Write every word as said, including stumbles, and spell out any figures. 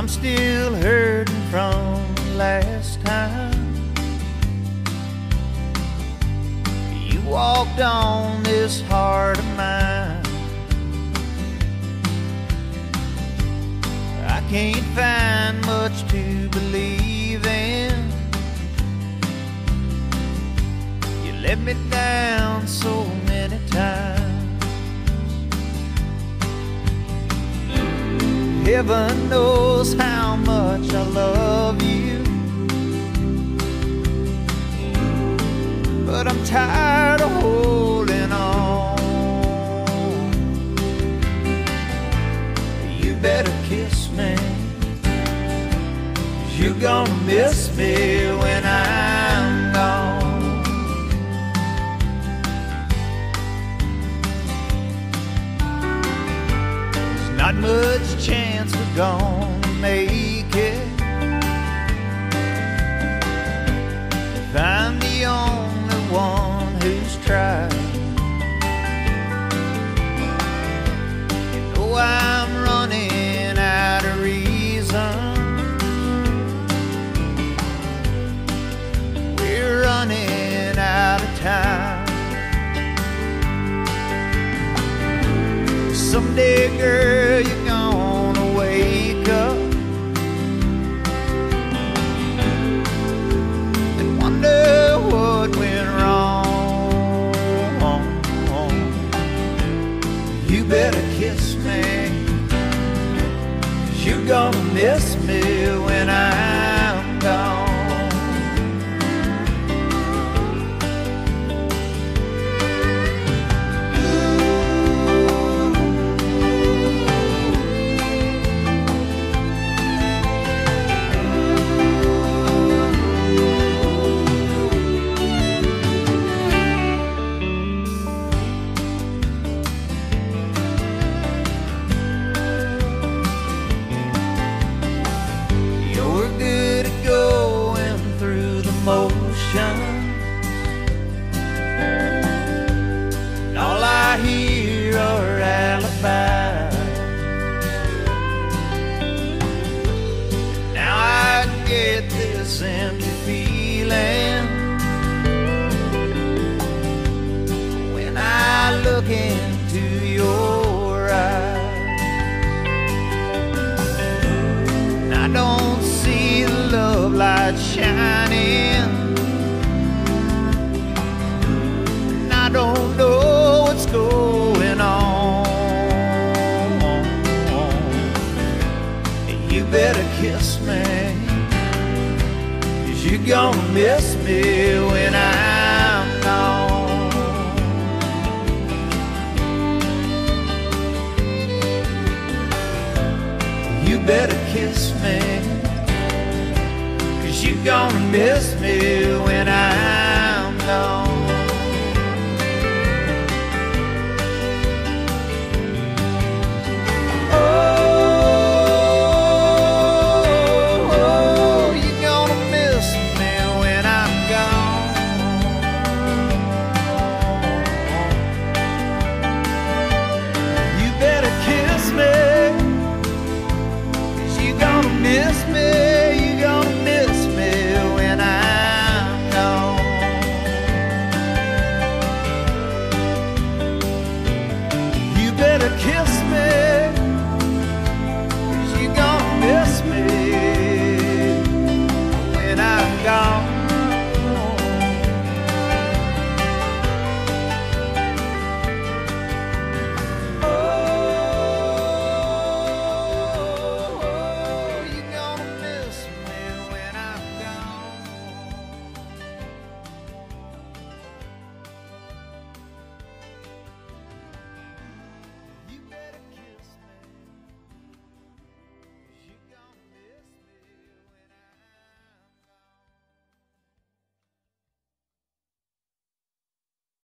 I'm still hurting from last time you walked on this heart of mine. I can't find much to believe in. You let me down so many times. Heaven knows how much I love you, but I'm tired of holding on. You better kiss me, 'cause you're gonna miss me when I'm gone. There's not much chance we're gonna make it if I'm the only one who's tried. You know I'm running out of reason. We're running out of time. Someday, girl, you're gonna wake up and wonder what went wrong. You better kiss me, 'cause you're gonna miss me when I'm gone. And all I hear are alibis. Now I get this empty feeling when I look into your eyes, and I don't see the love light shining. I don't know what's going on. You better kiss me, 'cause you're gonna miss me when I'm gone. You better kiss me, 'cause you're gonna miss me when I'm gone. Miss me.